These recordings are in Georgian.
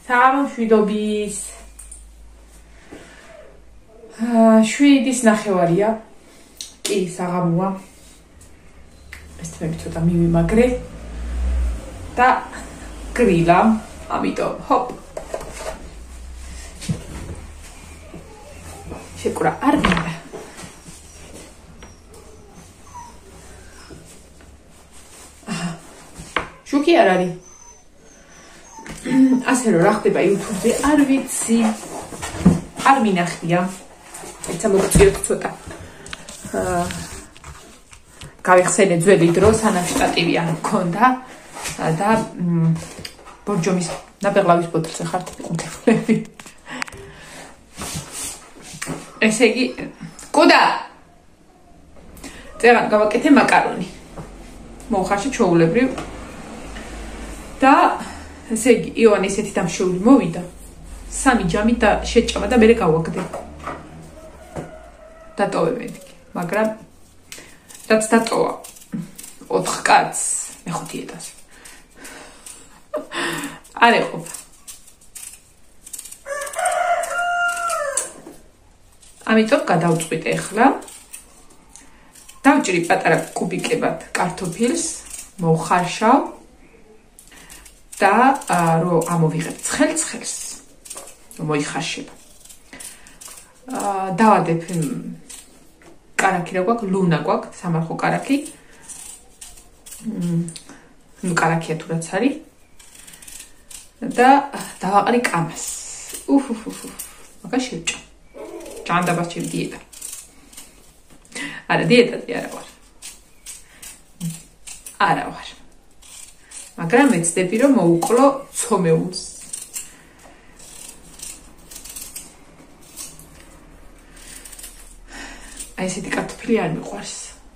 სამშვიდობის 7:09 კი საღამოა ეს თემი ცოტა მივიმაგრე და გრილა ამიტომ ჰოპ შეკრა არ მინდა შუქი არ არის ასე რომ რა ხდება YouTube-ზე არ ვიცი არ მინახია ეცა მოგწიოთ ცოტა გავიხსენე ძველი დრო სანამ შტატივი არ მქონდა და ბორჯომის ნაბეღლავის ბოთლზე ხართ მიყუთებულები ესე იგი კუდა წერა გავაკეთე მაკარონი მოხარში ჩაულებრივ და ესე იგი ივანე ისეთი დამშეული მოვიდა 3 ჯამი და შეჭამა და მე გავაგდე დატოვე მეთქი მაგრამ რაც დატოვა 4 კაცს მე 5 ეტას არ ეყოფა ამიტომ გადავწყვიტე ახლა დავჭრი პატარა კუბიკებად კარტოფილს მოვხარშავ და რომ ამოვიღებ ცხელს მოიხარშება დავადებ კარაკი რა გვაქვს ლუნა გვაქვს სამარხო კარაკი ნუ კარაკია თუ რაც არის და დავაყრი კამას მაგას შევჭა ჭანდაბას ჩემ დიეტა არა დიეტაზე არა ვარ მაგრამ მეცდები რომ მოუკლო ცომეულს აი ესეთი კარტოფილი არ მიყვარს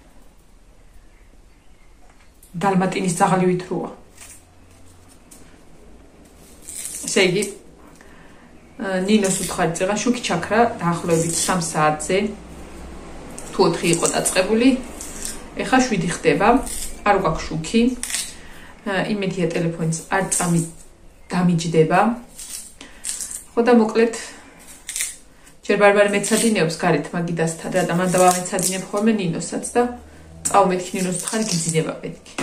დალმატინის ძაღლივით როა ესე იგი ნინოს უთხარი წეღა შუქი ჩაქრა დაახლოებით 3 საათზე თუ 4 იყო დაწყებული ეხა 7 ხდება არ გვაქვს შუქი იმედია ტელეფონიც არ დამიჯდება ხო და მოკლედ ჯერ ბარბარე მეცადინეობს გარეთ მაგიდასთან და მან დავამეცადინებ ხოლმე ნინოსაც და წავმეთქი ნინოს ხარი გიძინება պետք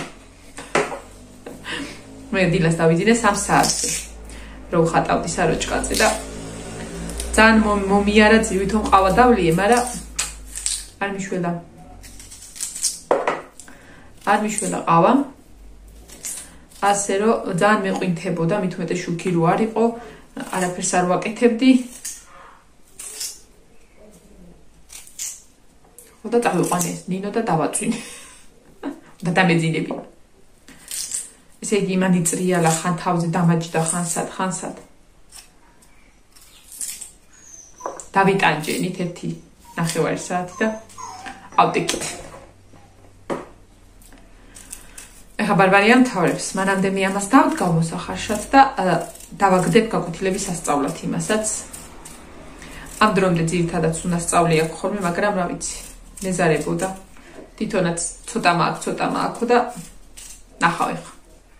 მე დილას დავიძინე 3 საათზე რომ ხატავდი საროჭკაზე და ძალიან მომიარა ძივითო მყავა დავლიე მაგრამ არ მიშველა ყავა ასე რომ ძალიან მეყვინთებოდა მით უმეტეს შუქი რო არ იყო არაფერს არ ვაკეთებდი და დავიყვანე ნინო და დავაწვინე და დამეძინები ესე იგი იმან იტრიალა ხან თავზე დამაჯდა ხანსად დავიტანჯენით 1.5 საათი და ავდექით ეხა ბარბარია მთავრებს მანამდე მე ამას დავდგავ მოსახარშად და დავაგდებ გაკვეთილების სასწავლად იმასაც ამ დრომდე ძირითადად უნდა სწავლი აქვს ხოლმე მაგრამ რა ვიცი მეზარებოდა თვითონაც ცოტა მაქვს და ნახავ ეხა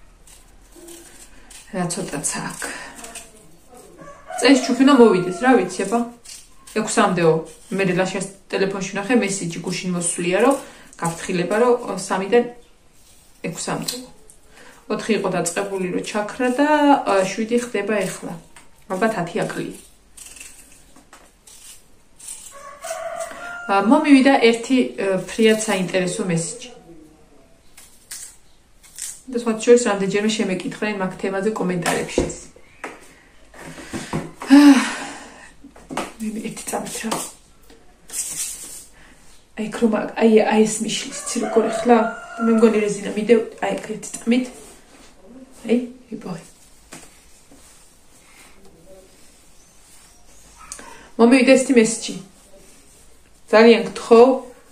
რა ცოტაც აქვს წეს ჩუქინა მოვიდეს რა ვიცი აბა 6-მდეო მე ლაშას ტელეფონში ნახე მესიჯი გუშინ მოსვლია რომ გაფრთხილება რომ 3-დან 6-მდე 4 იყო დაწყებული რომ ჩაქრა და 7 ხდება ეხლა ალბათ 10 აკლია მომივიდა ერთი ფრიად საინტერესო მესიჯი და სხვა შორის რამდენჯერმე შემეკითხრენ მაგ თემაზე კომენტარებშიც მე ერთი წამით რა აი ქრომა აი ეს მიშლის ცი როგორ ახლა მე მგონი რეზინა მიდევ აი ერთი წამით აი იბოი მომივიდა ერთი მესიჯი ძალიან გთხოვ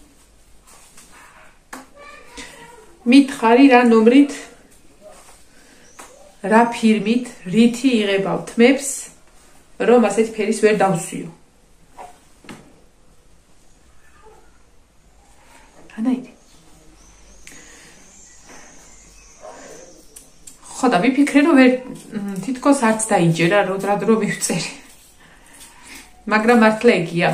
მითხარი რა ნომრით რა ფირმით რითი იღებავ თმებს რომ ასეთი ფერის ვერ დავსვიო ანაიდი ხო და ვიფიქრე რომ თითქოს არც დაიჯერა რომ მივწერი. მაგრამ მართლა იგია.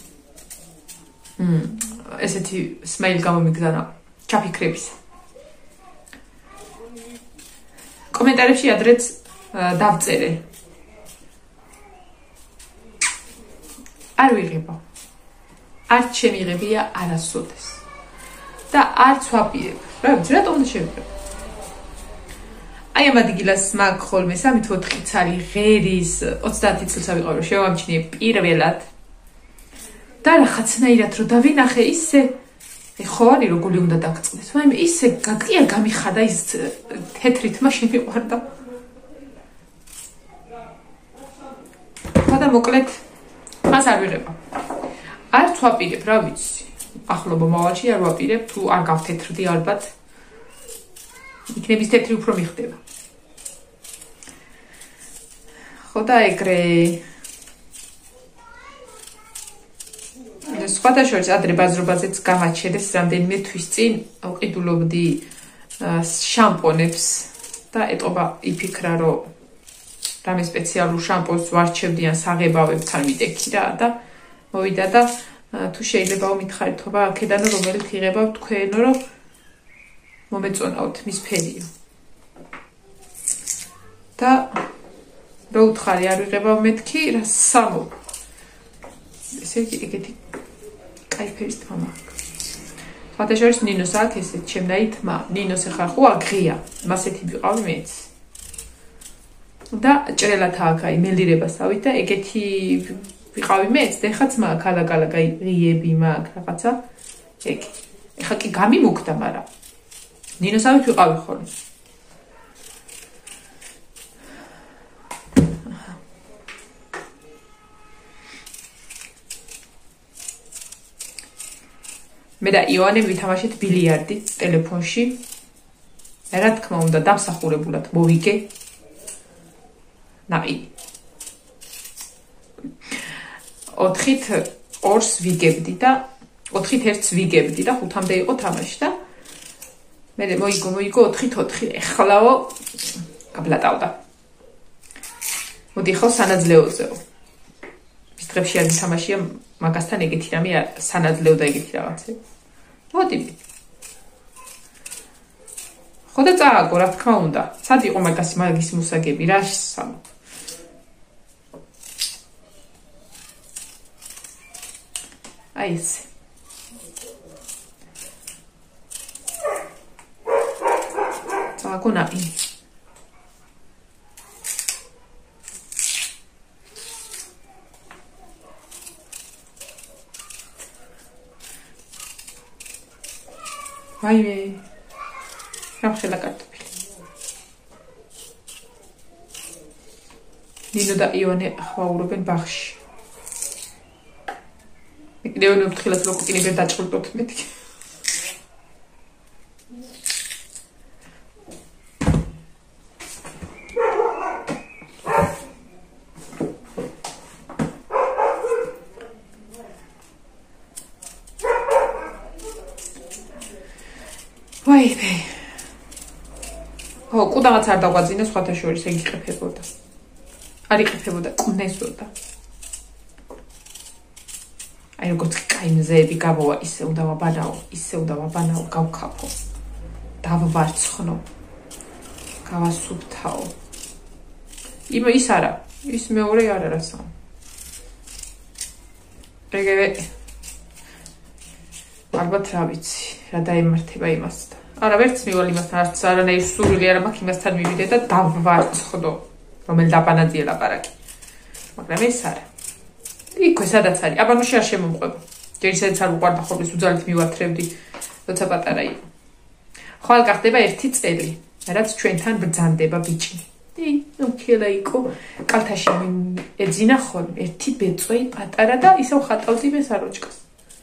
ესეთი სმაილი გამომიგზავნა ჩაფიქრების. კომენტარებში ადრეც დავწერე. არ ვიღება. არ შემიღებია არასოდეს. და არც ვაპირებ. რა ვიცი, რატომ უნდა შევიღებ? აი ამ ადგილას მაგ ხოლმე 3-4 წელი ღერის 30 წელს ავიყავ რომ შევამჩნიე პირველად. და რაღაცნაირად რომ დავინახე ისე ხო არის რომ გული უნდა დაგწყდეს. მაგრამ ისე გაგია გამიხადა ის თეთრი თმა შემიყვარდა. და მოკლედ მას არ ვიღება. არც ვაპირებ, რა ვიცი. ახლობო მომავალში არ ვაპირებ, თუ არ გავთეთრდი ალბათ. იქნების თეთრი უფრო მიხდება. ხო და ეგრე სხვათა შორის ადრე ბაზრობაზეც გამაჩერეს რამდენიმე თვის წინ ვყიდულობდი შამპონებს და ეტყობა იფიქრა რომ რამე სპეციალურ შამპონს ვარჩევდიან საღებავებთან ვიდექი რა და მოვიდა და თუ შეიძლება მითხარით ხობა აქედანო რომელიც იღებავ თქვენო რომ მომეწონავთ მის ფერიო და რო უთხარი არ ვიღებავ მეთქი რა სამო ესე იგი კაი ფერის თმა მაქვს სხვათა შორის ნინოს აქ ესეთ ჩემნაირი თმა ნინოს ახლა ხო აგღია მასეთი ვიყავი მეც და ჭრელათ აქ აი მელირებასავით და ეგეთი ვიყავი მეც და ეხლა ძმა კალაკალაკა ღიები მაქვს რაღაცა ეგ ეხლა კი გამიმოკვდა მაგრამ ნინოსავით ვიყავი ხოლმე მე და იონე ვითამაშეთ ბილიარდი ტელეფონში რა თქმა უნდა დამსახურებულად მოვიგე ნაი 4-ით 2-ს ვიგებდი და 4-ით 1-ს ვიგებდი და 5-მდე იყო თამაში და მე მოიგო 4-ით 4 ეხლაო გაბლატავდა მოდი ხო სანაძლეოზეო ის დღეებში არ თამაშია მაგასთან ეგეთი რამე სანაძლეო და ეგეთი რაღაცე მოდი ხო და წააგო რა თქმა უნდა სად იყო მაგის მუსაგები რა სამო აი ესე წააგო ნაი ვაიმე რა ხელა კარტოფილი ნინო და იონე ხვაურობენ ბაღში იონე ვთქილას რო კინიბერ დაჭრუტოთ მეთქი ვაიმე ხო კუდაღაც არ დაგვაძინა სხვათა შორის ეგ იყეფებოდა არ იყეფებოდა კუნესოდა აი როგორც კაი მზეები გავოვა ისე უნდა ვაბანაო გავქაფო დავვარცხნო გავასუფთავო ის არა ის მეორე არ არასო ეგრე ალბათ რა ვიცი რა დაემართება იმასთან არა ვერც მივალ იმასთან არც არანაირი სურვილი არ მაქვს იმასთან მივიდე და დავვარცხნო რომელ დაბანაძია ლაპარაკი მაგრამ ეს არა იქვე სადაც არის აბანოში არ შემომყვება ჯერ ისედაც არ უყვარდა ხოლმე უძალით მივათრევდი როცა პატარა იყო ხვალ გახდება 1 წელი რაც ჩვენთან ბრძანდება ბიჭი ნუქელა იყო კალთაში ეძინა ხოლმე 1 ბეწვი პატარა და ისევ ხატავდი მე საროჭკას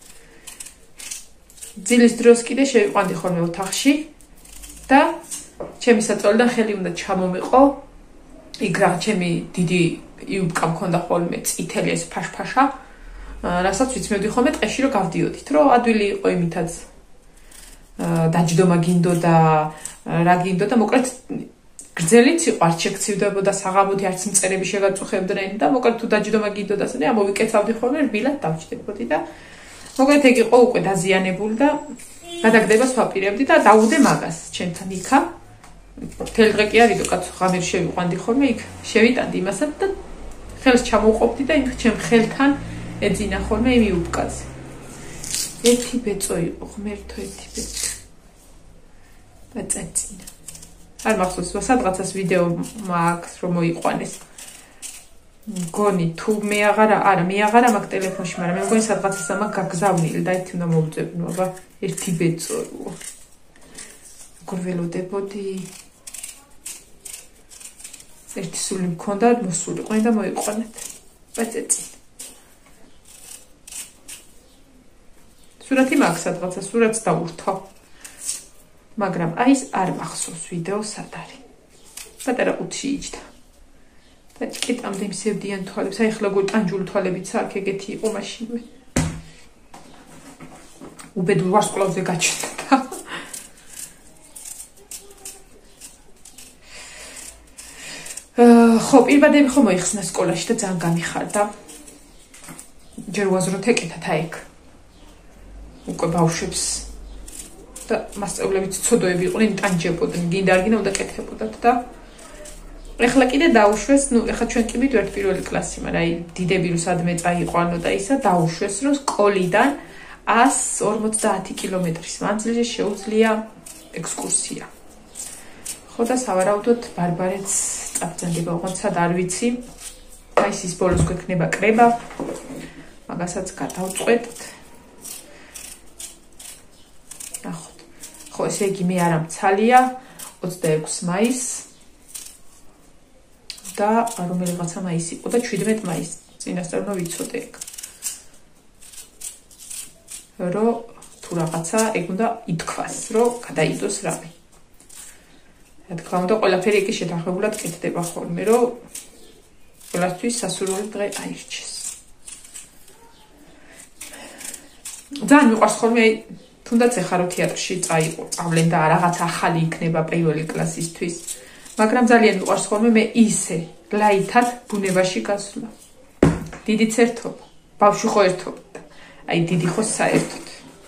ძილის დროს კიდე შევიყვანდი ხოლმე ოთახში და ჩემი საწოლიდან ხელი უნდა ჩამომიყო იქ რა ჩემი დიდი იუბკა მქონდა ხოლმე წითელი ეს ფაშფაშა რასაც ვიცმევდი ხოლმე ტყეში რომ გავდიოდით რომ ადვილი იყო იმითაც დაჯდომა გინდოდა რა გინდოდა მოკლედ გრძელიც იყო, არ შეგცივდებოდა საღამოთი, არც მწერები შეგაწუხებდნენ და მოკლედ თუ დაჯდომა გინდოდას, ამოვიკეცავდი ხოლმე, რბილად დავჭდებოდი და მოკლედ ეგ იყო უკვე დაზიანებული და გადაგდებას ვაპირებდი და დავუდე მაგას ჩემთან იქა. მთელი დღე კი არისო კაცო ღამერ შევიყვანდი ხოლმე იქ, შევიტანდი იმასაც და ხელს ჩამოვყოფდი და იმ ჩემ ხელთან ეძინა ხოლმე იმ იუბკაზე. ერთი ბეწო იყო, ღმერთო ერთი ბეწო. და წეცინა. არ მახსოვს, სადღაცას ვიდეო მაქვს რომ მოიყვანეს. მგონი თუ მე აღარა მაქვს ტელეფონში, მაგრამ მე მგონი სადღაცას მაქვს გაგზავნილი და ერთი უნდა მოვუძებნო, აბა ერთი ბეწოა. როგორ ველოდებოდი? ერთი სული მქონდა, მოსულიყო და მოიყვანეთ. წეცინა. სურათი მაქვს სადღაცა, სურათს დავურთო. მაგრამ აი ეს არ მახსოვს ვიდეო სად არის. პატარა ყუთში იჯდა. და ჭკეტამდე მისევდიან თვალებს. აი ახლა გულტანჯული თვალებიც აქ ეგეთი იყო მაშინვე. უბედურ ვარსკვლავზე გაჩნდა. ხო, პირბადები ხო მოიხსნა სკოლაში და ძალიან გამიხარდა. ჯერ უაზროდ ეკეთათ აიქ. უკვე ბავშვებს და მასწავლებლებიც ცოდოები იყვნენ, ტანჯებოდნენ, გინდა არ გინდა უნდა კეთებოდათ და ეხლა კიდე დაუშვეს, ეხლა ჩვენ კი მივდივართ პირველი კლასი, მაგრამ აი დიდები რომ სადმე წაიყვანო და ისა დაუშვეს, რომ სკოლიდან 150 კილომეტრის მანძილზე შეუძლია ექსკურსია. ხო და სავარაუდოდ ბარბარეთს წაბრძანდება, ოღონდ სად არ ვიცი. აი ის ბოლოს გვექნება კრება. მაგასაც გადავწყვეტთ. ნახოთ. ხო, ესე იგი მე არა მცალია 26 მაისს და რომელიღაცა მაისი იყო და 17 მაისს წინასწარ უნდა ვიცოდე ეგ. რომ თუ რაღაცა ეგ უნდა ითქვას, რომ გადაიდოს რამე. რა თქმა უნდა, ყველაფერი εκεί შეთანხმებულად კეთდება ხოლმე, რომ ყველასთვის სასურველი დღე აირჩეს. ძალიან მიყვარს ხოლმე, თუნდაც ეხლა რომ თეატრში წავლენ და რაღაცა ახალი იქნება პირველი კლასისთვის, მაგრამ ძალიან მიყვარს ხოლმე მე ისე ლაითად ბუნებაში გასვლა. დიდიც ერთობა, ბავშვი ხო ერთობა, აი დიდი ხო საერთოდ.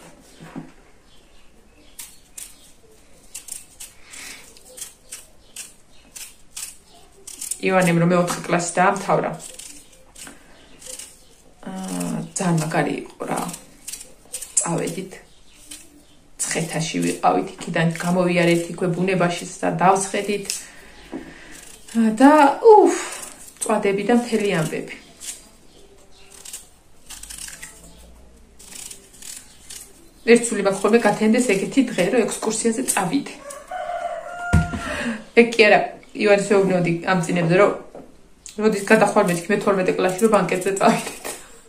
ივანემ რომ მე 4 კლასი დაამთავრა. ძალიან მაგარი იყო რა. წავედით. ცხეთაში ვიყავით, იქიდან გამოვიარეთ იქვე ბუნებაში და დავსხედით. და წვადები და მთელი ამბები. ერთ სული მაქვს ხოლმე გათენდეს ეგეთი დღე, რომ ექსკურსიაზე წავიდე. ეგ კი არა, ივანს ვეუბნოდი ამ წინებზე, რომ როდის გადახვალმეთ მე 12 კლასში რომ ბანკეტზე წავიდეთ.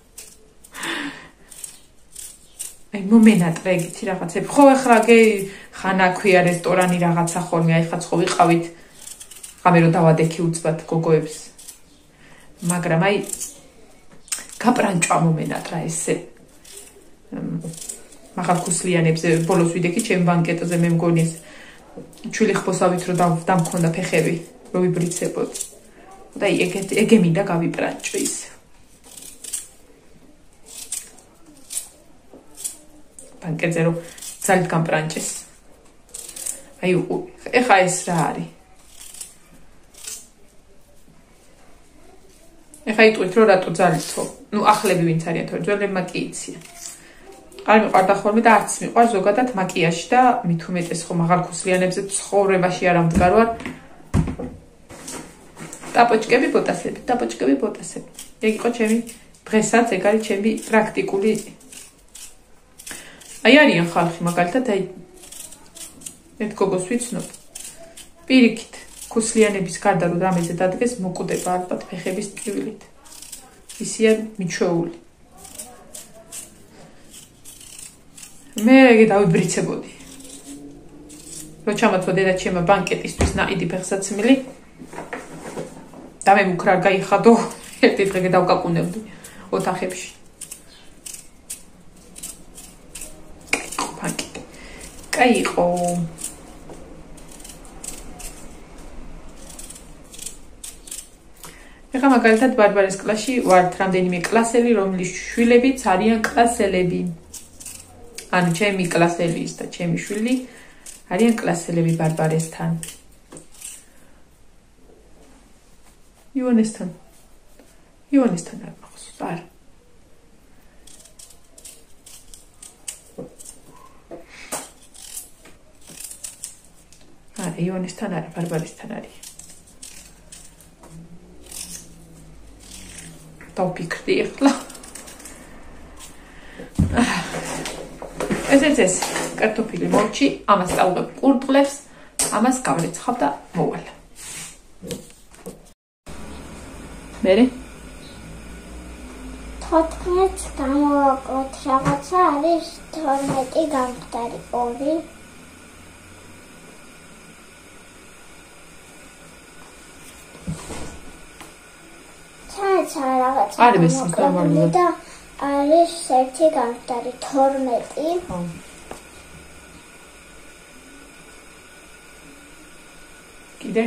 აი მომენატრე ეგეთი რაღაცები. ხო ახლა ხანა ქვია რესტორანი რაღაცა ხოლმე, აი ხაც ხო ვიყავით. ღამე რომ დავადექი უცბად გოგოებს. მაგრამ აი გაპრანჭვა მომენატრა ესე. მაღალხუსლიანებზე ბოლოს ვიდექი ჩემ ბანკეტზე მე მგონი ეს ჩვილი ხბოსავით რომ დამქონდა ფეხები რომ ვიბრიცებოდ. და ეგ მინდა გავიპრანჭო ის. ბანკეტზე რომ ძალით გამპრანჭეს. აი ეხა ეს რა არის? ეხა იტყვით რომ რატო ძალითო? ახლები ვინც არიან თორე ძველებმა კი იციან. არ მიყვარდა ხოლმე და არც მიყვარ ზოგადად მაკიაჟი და მით უმეტეს ხო მაღალხუსლიანებზე ცხოვრებაში არ ამდგარ ვარ. ტაპოჩკები, ბოტასები. ეგ იყო ჩემი დღესაც, ეგ არის ჩემი პრაქტიკული. აი არიან ხალხი მაგალითად, აი ერთ გოგოს ვიცნობ. პირიქით, ხუსლიანების გარდა რომ რამეზე დადგეს, მოკვდება ალბათ ფეხების ტკივილით. ისია მიჩვეული. მე ეგ დავიბრიცებოდი. რო ჩამოწვა დედა ჩემო ბანკეტისთვის ნაიდი ფეხსაცმელი. და მე მუქრა გაიხადო, ერთი დღე დავკაკუნებდი ოთახებში. კაი იყო. ეხლა მაგალითად ბარბარეს კლასში ვართ რამდენიმე კლასელი, რომლის შვილებიც არიან კლასელები. ანუ ჩემი კლასელის და ჩემი შვილი არიან კლასელები ბარბარესთან. ივანესთან არ მახსოვს, არა. არა, ივანესთან არა, ბარბარესთან არის. დავფიქრდი ახლა. ეს კარტოფილი მოვჭი, ამას წავდებ კურდღლებს, ამას გავრეცხავ და მოვალ. მერე 14 გამოვაკლოთ რაღაცა არის 12 გამხდარი 2 ჩაეცა რაღაცა არის ნორმალია და არის 1 გამხდარი 12 ხო კიდე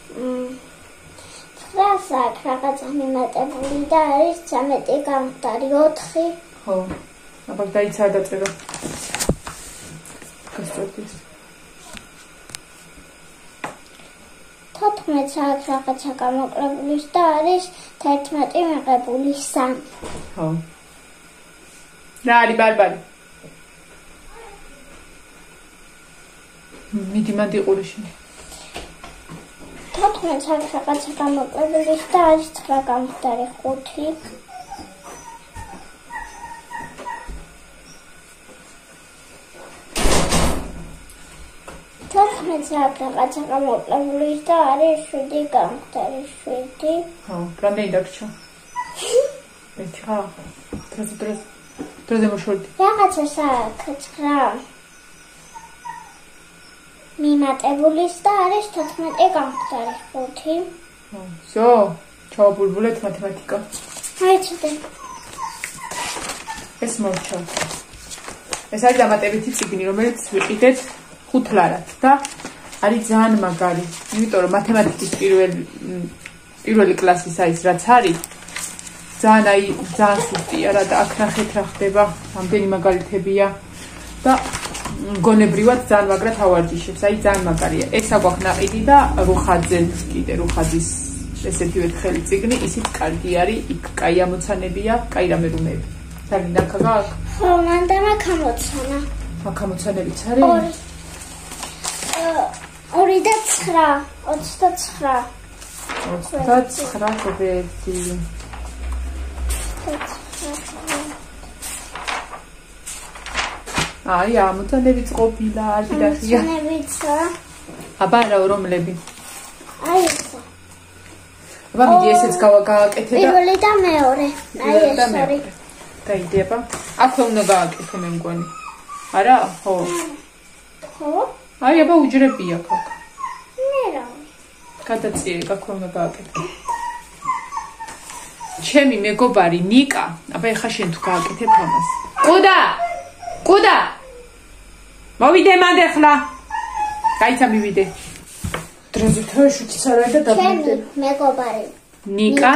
რასაკ რაღაცა მიმატებული და არის 13 გამხდარი 4 ხო აბა დაიცა დაწერა გასწორდეს 14 საათ რაღაცა გამოკლებული და არის 11 მიღებული 3 ხო რა არის ბარბარი მიდი მანდი ყურიში 14 საათ რაღაცა გამოკლებული და არის 9 გამხდარი 5 14 რაღაცა გამოკლებული და არის 7 გამხდარი 7 ხო რამდენი დაგრჩა ერთი ხა დროზე მოშორდი რაღაცა საათ 9 მიმატებული და არის 14 გამხდარი 5 ხო всё ჩავაბულბულეთ მათემატიკა აიცოდე ეს მოვჩა ეს არის დამატებითი წიგნი რომელიც ვიყიდეთ 5 ლარად და არის ძალიან მაგარი იმიტომ რომ მათემატიკის პირველი კლასის ის რაც არის ძალიან სუსტია რა და აქ ნახეთ რა ხდება რამდენი მაგალითებია და გონებრივად ძალიან მაგრად ავარჯიშებს აი ძალიან მაგარია ეს აგვაქვს ნაყიდი და რუხაძეს კიდე რუხაძის ესეთივე ხელი წიგნი ისიც კარგი არის იქ კაი ამოცანებია კაი რამერუნები ძალიან დაკაგა ხო მან და მაქამოცანა მაქამოცანებიც არის 2 და 9 29 კვეთი აი ამოცანებიც ყოფილა არ გიდახია ამოცანებიცა აბა რა რომლები აი ეს აბა მიდი ესეც გავაკეთე და პირველი და მეორე აი ეს არის გაიდება აქვე უნდა გააკეთე მე მგონი არა ხო ხო აი აბა უჯრებია აქ მე რა გადაწიე აქვე უნდა გააკეთე ჩემი მეგობარი ნიკა აბა ეხა შენ თუ გააკეთებ ამას კუდა მოვიდე მანდ ახლა გაიცა მივიდე დროზე თოშიც არა და ჩემი მეგობარი ნიკა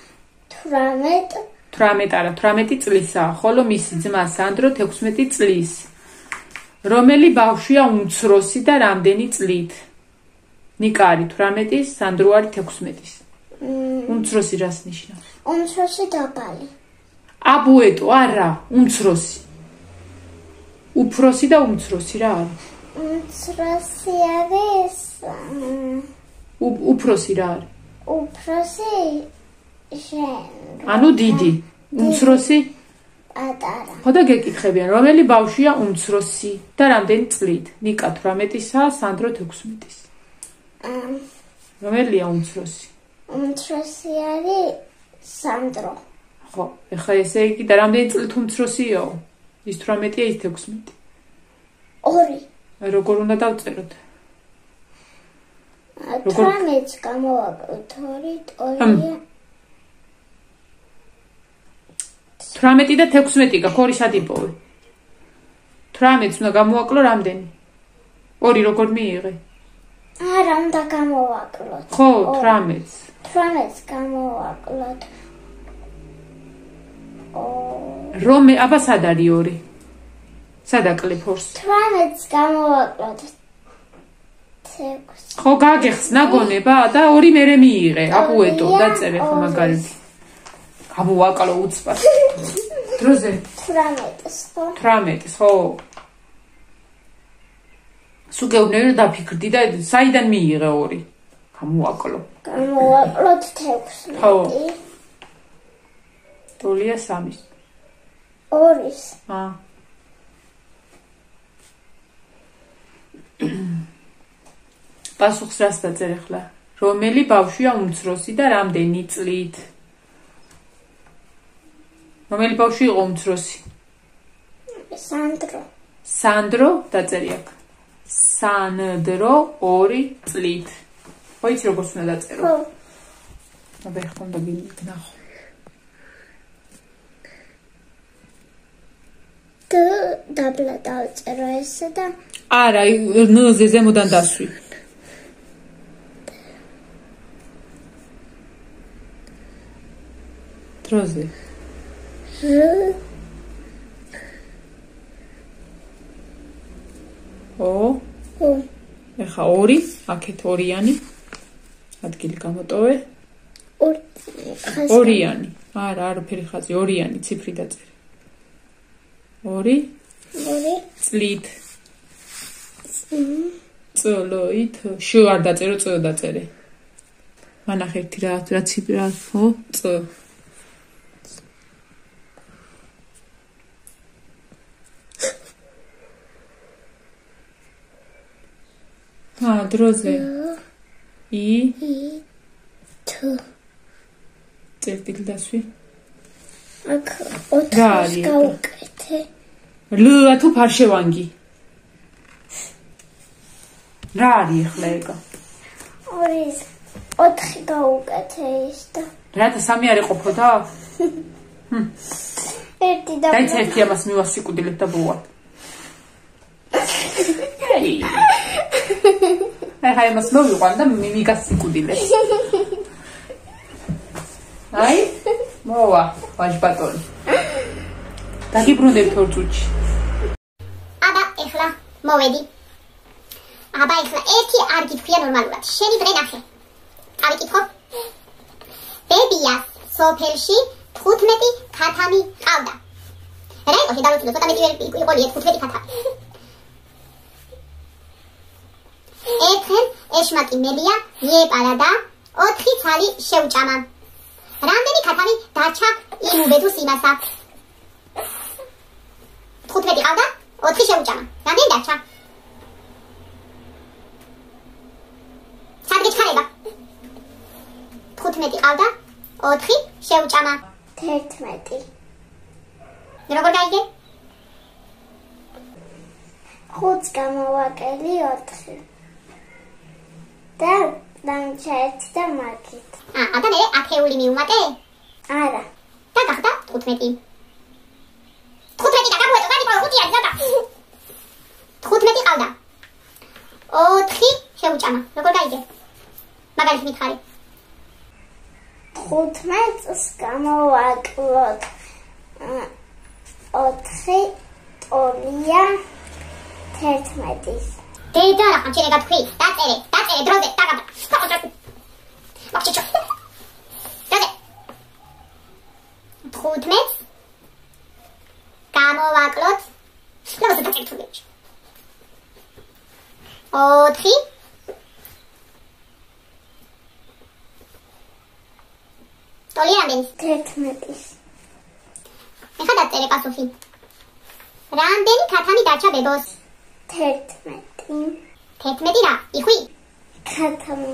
18 წლისაა ხოლო მისი ძმა სანდრო 16 წლის რომელი ბავშვია უმცროსი და რამდენი წლით ნიკა არის 18 სანდრო არის 16 უმცროსი რას ნიშნავს უმცროსი დაბალი აბუეტო არა უმცროსი უფროსი და უმცროსი რა არის უმცროსი არის უფროსი რა არის უფროსი შენ ანუ დიდი უმცროსი პატარა ხო და გეკითხებიან რომელი ბავშვია უმცროსი და რამდენი წლით ნიკა 18-ისა სანდრო 16-ის რომელია უმცროსი უმცროსი არის სანდრო ხო ეხლა ესე იგი და რამდენი წლით უმცროსია ის 18-ია ის 16 2 როგორ უნდა დავწეროთ 18 გამოვაკლოთ 2 18 და 16 გაქვს ორი სადიპოვე 18-ს უნდა გამოვაკლო რამდენი 2 როგორ მიიღე არა უნდა გამოვაკლოთ ხო 18-ს 18-ს გამოვაკლოთ. რომე, აბა სად არის 2? სად აკლებ 2-ს? 18-ს გამოვაკლოთ. 6. ხო გაგეხსნა გონება და 2 მერე მიიღე. აბუეტო დაწერე ხო მაგალითად. გამოვაკლო უცბად. დროზე 18-ს ხო? 18-ს ხო? სულ გეუბნები რომ დაფიქრდი და საიდან მიიღე 2? გამოვაკლო. გამოვაკლოთ 16. ხო. ტოლია 3-ის. 2-ის. პასუხს რას დაწერე ხლა? რომელი ბავშვია უმცროსი და რამდენი წლით? რომელი ბავშვი იყო უმცროსი? სანდრო. სანდრო დაწერე აქ. სანდრო 2 წლით. ხო იცი როგორც უნდა დაწერო? ხო. აბა ეხლა უნდა გინახო. დაბლა დავწერო ესე და არა, ნ-ზე ზემოდან დასვი. დროზე. ეხა 2, აქეთ 2-იანი. ადგილი გამოტოვე. 2-იანი. არა, არაფერი ხაზი, 2-იანი ციფრი დაწერე. 2 წლით. წლით. შუ არ დაწერო, წ დაწერე. მანახე ერთი რა ციფრი რა ხო? წ. დროზე. ი თ. წერტილი დასვი. აქ 4-ს გავუკეთე. ლ-ა თუ ფარშევანგი. რა არის ახლა ეგა? 4 გავუკეთე ის და რათა 3 არ ეყოფოდა? ერთი და დაიც ერთი ამას მივასიკუდილებ და ბოა. ახლა ამას მოვიყვან და მიგასიკუდილებ. აი, მოვა, ვაჟბატონი. დაგიბრუნდებით 2 წუთში. აბა, ეხლა მოვედი. აბა, ეხლა ერთი არ გითხრია ნორმალურად. შენი დღე ნახე. წავიკითხო. ბებიას სოფელში 15 ქათამი ყავდა. რა იყო შედარებით ცოტა მეტი იყო 15 ქათამი. ერთხელ ეშმაკი მელია მიეპარა და 4 ცალი შეუჭამა. რამდენი ქათამი დარჩა იმ უბედუს იმასა? 15 ყავდა, 4 შეუჭამა. რამდენი დარჩა? სად გეჩქარება? 15 ყავდა, 4 შეუჭამა. 11. როგორ გაიგე? 5 გამოვაკელი 4. და დამჭა 1 და მაგით. აბა მე ათეული მიუმატე? არა. და გახდა 15. 15 და გამოვეწო, გადი 5 არის ზადა. 15 ყავდა. 4 შეუჭამა. როგორ გაიგე? მაგალითად მითხარი. 15-ს გამოვაკლოთ 4 ტოლია 11-ის. დედა რა ხანჩერე გათქვი? დაწერე დროზე, დაგაბა. მოგჭიჭო. დროზე. 15 გამოვაკლოთ. ლაბაზ დაწერე. 4 ტოლია რამდენის? 11-ის. ეხლა დაწერე პასუხი. რამდენი ქათამი დარჩა ბებოს? 11. 11 რა? იხვი? ქათამი.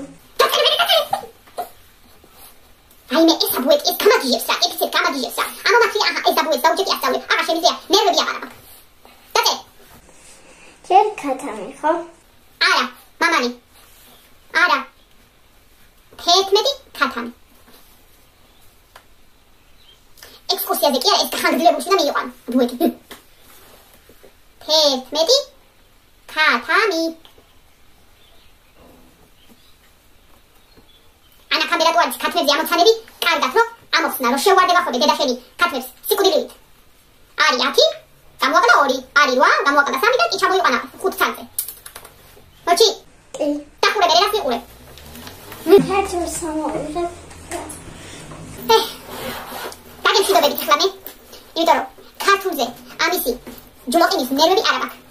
აიმე ეს აბუეთ ეს გამაგიჟებს რა, ეს გამაგიჟებს რა. ამომაქვი აჰა ეს აბუეთ დაუჭეთი ასწავლე. აღარ შემიძლია ნერვები აღარა. დაწერე. ჯერ ქათამი ხო? არა, მამალი. არა. 11 ქათამი. ექსკურსიაზე კი არა, ეს ხანგრძლივებული და მიიყვან. აბუეთი. 11 ქათამი. ანა თამბერატურაში ქათმებზე ამოცანები კარგად რომ ამოხსნა რომ შეუვარდება ხოლმე დედა შენი ქათმებს სიკვდილით. არის 10, გამოაყდა 2, არის 8, გამოაყდა 3 და კი ჩამოიყვანა 5 ცალზე. მოჩი. კი. დახურე მე რას მიყურე? ქათმებს სამოვიდა. დაგემშვიდობებით ახლა მე. იმიტომ რომ ქართულზე ამისი ჯულოყინის ნერვები არ აქვს.